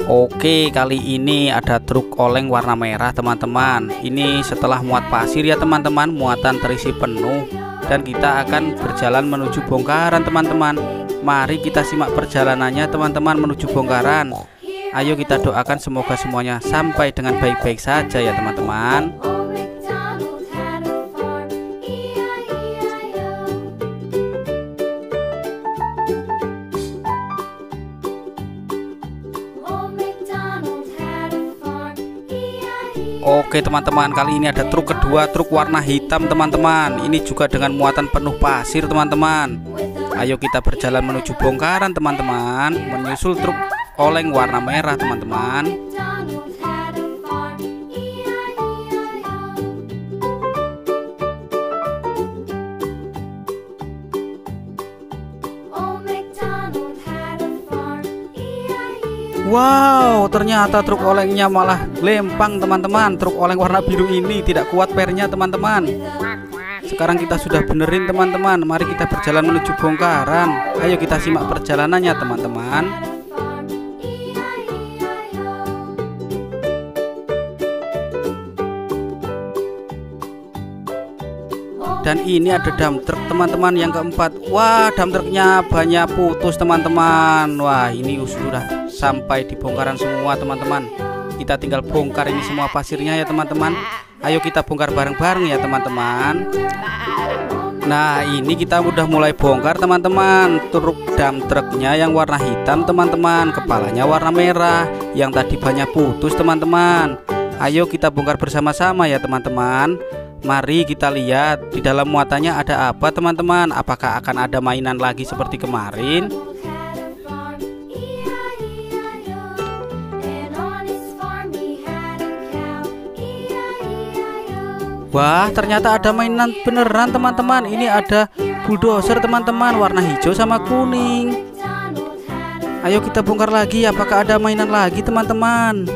Oke, kali ini ada truk oleng warna merah teman-teman. Ini setelah muat pasir ya teman-teman, muatan terisi penuh, dan kita akan berjalan menuju bongkaran teman-teman. Mari kita simak perjalanannya teman-teman menuju bongkaran. Ayo kita doakan semoga semuanya sampai dengan baik-baik saja ya teman-teman. Oke teman-teman, kali ini ada truk kedua, truk warna hitam teman-teman. Ini juga dengan muatan penuh pasir teman-teman. Ayo kita berjalan menuju bongkaran teman-teman, menyusul truk oleng warna merah teman-teman. Wow, ternyata truk olengnya malah lempang teman-teman. Truk oleng warna biru ini tidak kuat pernya teman-teman. Sekarang kita sudah benerin teman-teman. Mari kita berjalan menuju bongkaran. Ayo kita simak perjalanannya teman-teman. Dan ini ada dump truck teman-teman yang keempat. Wah, dump trucknya banyak putus teman-teman. Wah, ini sudah sampai di bongkaran semua teman-teman. Kita tinggal bongkar ini semua pasirnya ya teman-teman. Ayo kita bongkar bareng-bareng ya teman-teman. Nah, ini kita udah mulai bongkar teman-teman. Truk dump trucknya yang warna hitam teman-teman, kepalanya warna merah, yang tadi banyak putus teman-teman. Ayo kita bongkar bersama-sama ya teman-teman. Mari kita lihat di dalam muatannya ada apa teman-teman. Apakah akan ada mainan lagi seperti kemarin? Wah, ternyata ada mainan beneran teman-teman. Ini ada bulldozer teman-teman, warna hijau sama kuning. Ayo kita bongkar lagi, apakah ada mainan lagi teman-teman?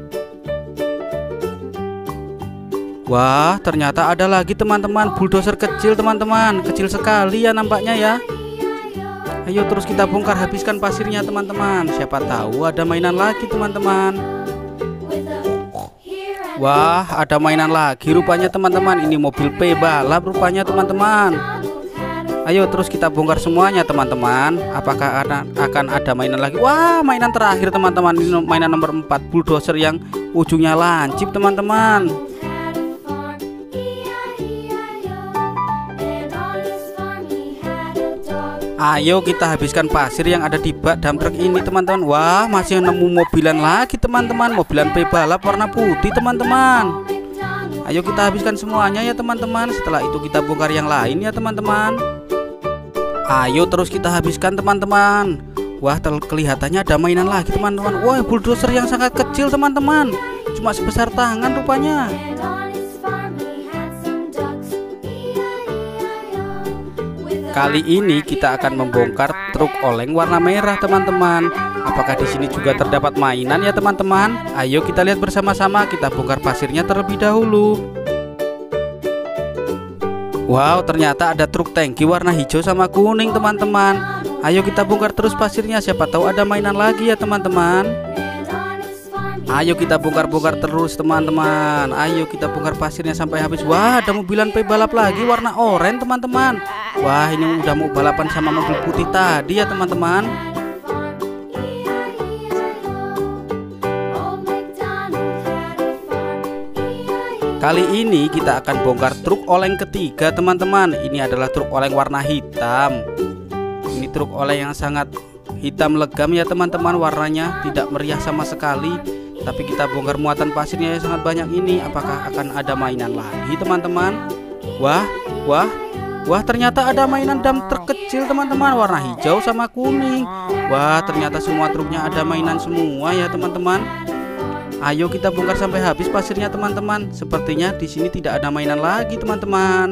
Wah, ternyata ada lagi teman-teman, bulldozer kecil teman-teman. Kecil sekali ya nampaknya ya. Ayo terus kita bongkar, habiskan pasirnya teman-teman. Siapa tahu ada mainan lagi teman-teman. Wah, ada mainan lagi rupanya teman-teman. Ini mobil P-balap rupanya teman-teman. Ayo terus kita bongkar semuanya teman-teman. Apakah akan ada mainan lagi? Wah, mainan terakhir teman-teman. Ini mainan nomor 4, bulldozer yang ujungnya lancip teman-teman. Ayo kita habiskan pasir yang ada di bak dump truck ini teman-teman. Wah, masih nemu mobilan lagi teman-teman. Mobilan P-balap warna putih teman-teman. Ayo kita habiskan semuanya ya teman-teman. Setelah itu kita bongkar yang lain ya teman-teman. Ayo terus kita habiskan teman-teman. Wah, kelihatannya ada mainan lagi teman-teman. Wah, bulldozer yang sangat kecil teman-teman, cuma sebesar tangan rupanya. Kali ini kita akan membongkar truk oleng warna merah teman-teman. Apakah di sini juga terdapat mainan ya teman-teman? Ayo kita lihat bersama-sama. Kita bongkar pasirnya terlebih dahulu. Wow, ternyata ada truk tangki warna hijau sama kuning teman-teman. Ayo kita bongkar terus pasirnya. Siapa tahu ada mainan lagi ya teman-teman. Ayo kita bongkar-bongkar terus teman-teman. Ayo kita bongkar pasirnya sampai habis. Wah, ada mobilan P-balap lagi warna oranye teman-teman. Wah, ini udah mau balapan sama mobil putih tadi ya teman-teman. Kali ini kita akan bongkar truk oleng ketiga teman-teman. Ini adalah truk oleng warna hitam. Ini truk oleng yang sangat hitam legam ya teman-teman. Warnanya tidak meriah sama sekali. Tapi kita bongkar muatan pasirnya yang sangat banyak ini. Apakah akan ada mainan lagi teman-teman? Wah, ternyata ada mainan dump truck kecil teman-teman, warna hijau sama kuning. Wah, ternyata semua truknya ada mainan semua ya teman-teman. Ayo kita bongkar sampai habis pasirnya teman-teman. Sepertinya di sini tidak ada mainan lagi teman-teman.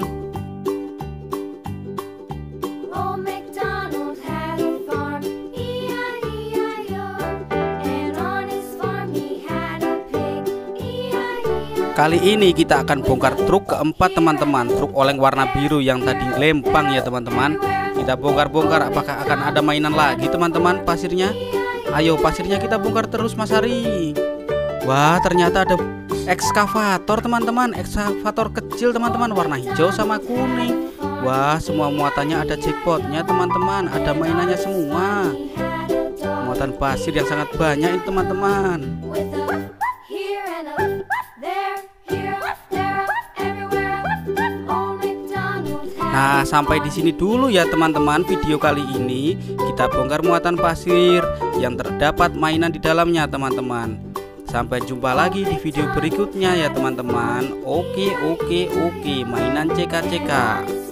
Kali ini kita akan bongkar truk keempat teman-teman. Truk oleng warna biru yang tadi lempang ya teman-teman. Kita bongkar-bongkar, apakah akan ada mainan lagi teman-teman pasirnya? Ayo pasirnya kita bongkar terus Mas Ari. Wah, ternyata ada ekskavator teman-teman, ekskavator kecil teman-teman, warna hijau sama kuning. Wah, semua muatannya ada jackpotnya teman-teman, ada mainannya semua. Muatan pasir yang sangat banyak ini teman-teman. Nah, sampai di sini dulu ya teman-teman video kali ini. Kita bongkar muatan pasir yang terdapat mainan di dalamnya teman-teman. Sampai jumpa lagi di video berikutnya ya teman-teman. Oke, mainan CK-CK.